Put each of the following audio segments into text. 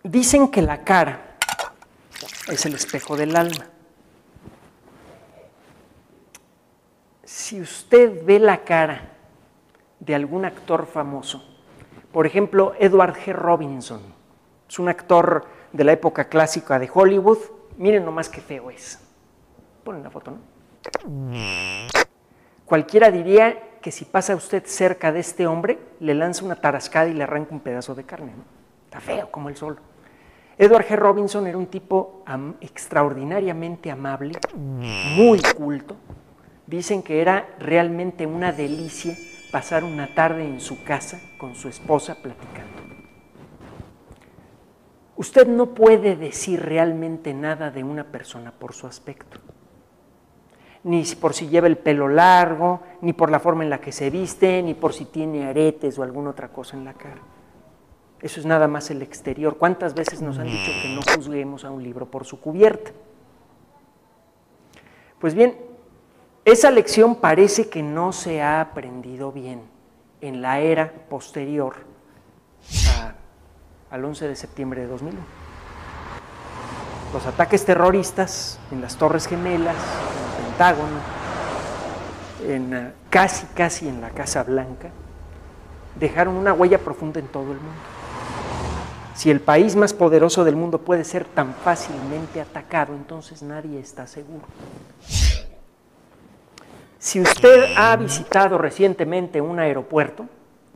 Dicen que la cara es el espejo del alma. Si usted ve la cara de algún actor famoso, por ejemplo, Edward G. Robinson, es un actor de la época clásica de Hollywood, miren nomás qué feo es. Ponen la foto, ¿no? Cualquiera diría que si pasa usted cerca de este hombre, le lanza una tarascada y le arranca un pedazo de carne, ¿no? Está feo como el sol. Edward G. Robinson era un tipo extraordinariamente amable, muy culto. Dicen que era realmente una delicia pasar una tarde en su casa con su esposa platicando. Usted no puede decir realmente nada de una persona por su aspecto, ni por si lleva el pelo largo, ni por la forma en la que se viste, ni por si tiene aretes o alguna otra cosa en la cara. Eso es nada más el exterior. ¿Cuántas veces nos han dicho que no juzguemos a un libro por su cubierta? Pues bien, esa lección parece que no se ha aprendido bien en la era posterior al 11 de septiembre de 2001. Los ataques terroristas en las Torres Gemelas, en el Pentágono, casi en la Casa Blanca, dejaron una huella profunda en todo el mundo. Si el país más poderoso del mundo puede ser tan fácilmente atacado, entonces nadie está seguro. Si usted ha visitado recientemente un aeropuerto,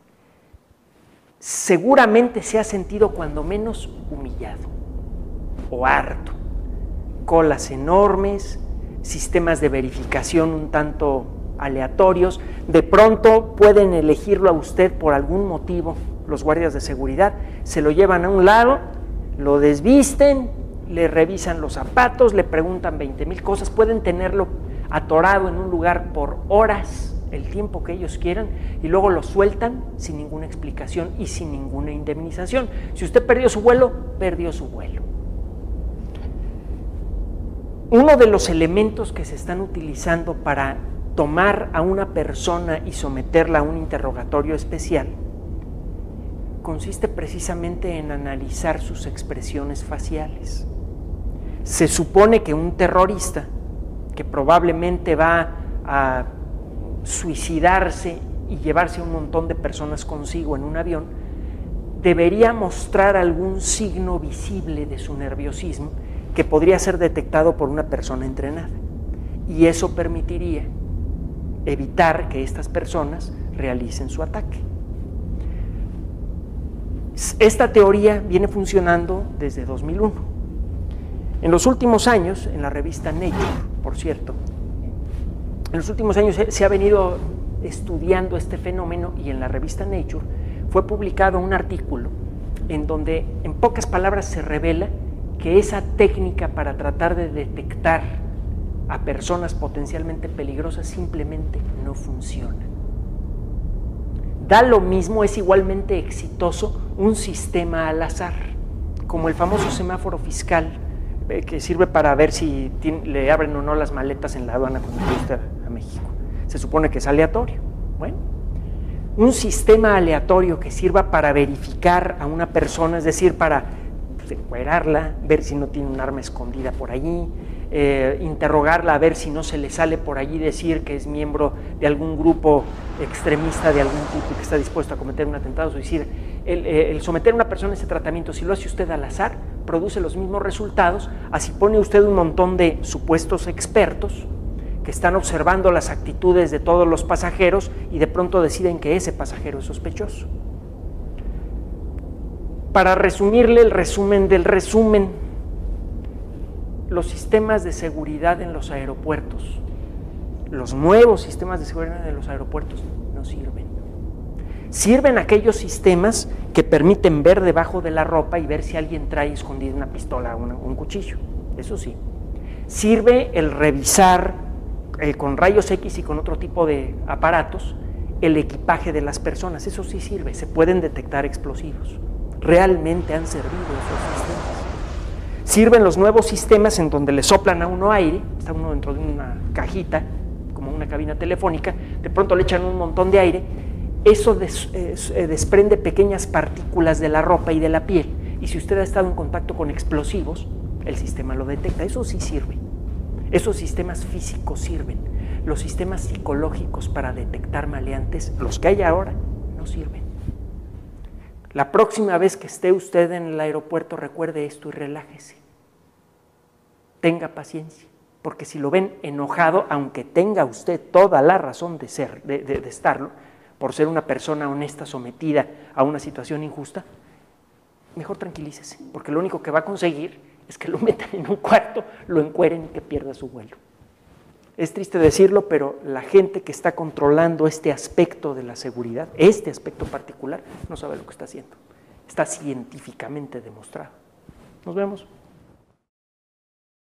seguramente se ha sentido cuando menos humillado o harto. Colas enormes, sistemas de verificación un tanto aleatorios, de pronto pueden elegirlo a usted por algún motivo. Los guardias de seguridad se lo llevan a un lado, lo desvisten, le revisan los zapatos, le preguntan 20,000 cosas, pueden tenerlo atorado en un lugar por horas, el tiempo que ellos quieran, y luego lo sueltan sin ninguna explicación y sin ninguna indemnización. Si usted perdió su vuelo, perdió su vuelo. Uno de los elementos que se están utilizando para tomar a una persona y someterla a un interrogatorio especial consiste precisamente en analizar sus expresiones faciales. Se supone que un terrorista que probablemente va a suicidarse y llevarse a un montón de personas consigo en un avión, debería mostrar algún signo visible de su nerviosismo que podría ser detectado por una persona entrenada. Y eso permitiría evitar que estas personas realicen su ataque. Esta teoría viene funcionando desde 2001. En los últimos años, en la revista Nature, por cierto, en los últimos años se ha venido estudiando este fenómeno y en la revista Nature fue publicado un artículo en donde en pocas palabras se revela que esa técnica para tratar de detectar a personas potencialmente peligrosas simplemente no funciona. Da lo mismo, es igualmente exitoso un sistema al azar, como el famoso semáforo fiscal que sirve para ver si le abren o no las maletas en la aduana cuando cruza a México. Se supone que es aleatorio. Bueno, un sistema aleatorio que sirva para verificar a una persona, es decir, para encuerarla, ver si no tiene un arma escondida por allí, interrogarla a ver si no se le sale por allí decir que es miembro de algún grupo extremista de algún tipo y que está dispuesto a cometer un atentado suicida. El someter a una persona a ese tratamiento, si lo hace usted al azar, produce los mismos resultados, así pone usted un montón de supuestos expertos que están observando las actitudes de todos los pasajeros y de pronto deciden que ese pasajero es sospechoso. Para resumirle el resumen del resumen, los sistemas de seguridad en los aeropuertos, los nuevos sistemas de seguridad en los aeropuertos no sirven. Sirven aquellos sistemas que permiten ver debajo de la ropa y ver si alguien trae escondida una pistola o un cuchillo, eso sí. Sirve el revisar con rayos X y con otro tipo de aparatos el equipaje de las personas, eso sí sirve, se pueden detectar explosivos. Realmente han servido esos sistemas. Sirven los nuevos sistemas en donde le soplan a uno aire, está uno dentro de una cajita, como una cabina telefónica, de pronto le echan un montón de aire, eso desprende pequeñas partículas de la ropa y de la piel Y si usted ha estado en contacto con explosivos, el sistema lo detecta. Eso sí sirve. Esos sistemas físicos sirven. Los sistemas psicológicos para detectar maleantes, los que hay ahora, no sirven. La próxima vez que esté usted en el aeropuerto, recuerde esto y relájese. Tenga paciencia, porque si lo ven enojado, aunque tenga usted toda la razón de estarlo, por ser una persona honesta sometida a una situación injusta, mejor tranquilícese, porque lo único que va a conseguir es que lo metan en un cuarto, lo encueren y que pierda su vuelo. Es triste decirlo, pero la gente que está controlando este aspecto de la seguridad, este aspecto particular, no sabe lo que está haciendo. Está científicamente demostrado. Nos vemos.